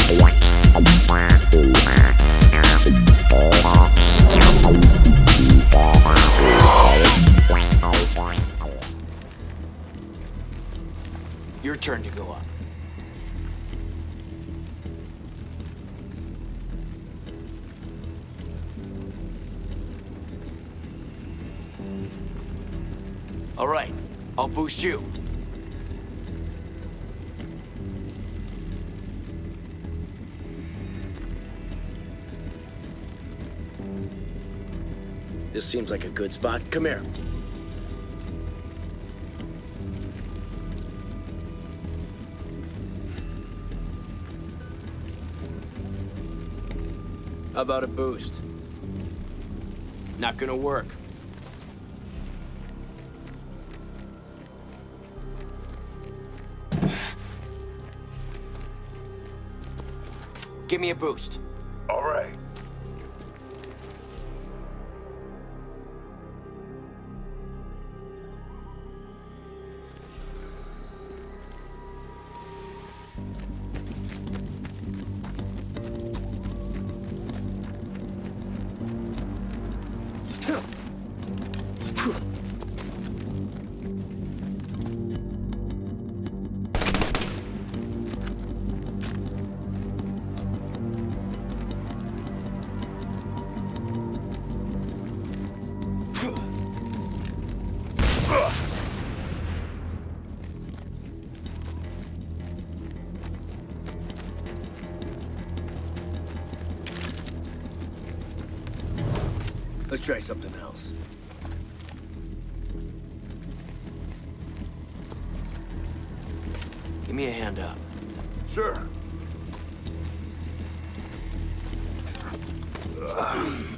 Your turn to go up. All right, I'll boost you. This seems like a good spot. Come here. How about a boost? Not gonna work. Give me a boost. All right. Let's try something else. Give me a hand up. Sure.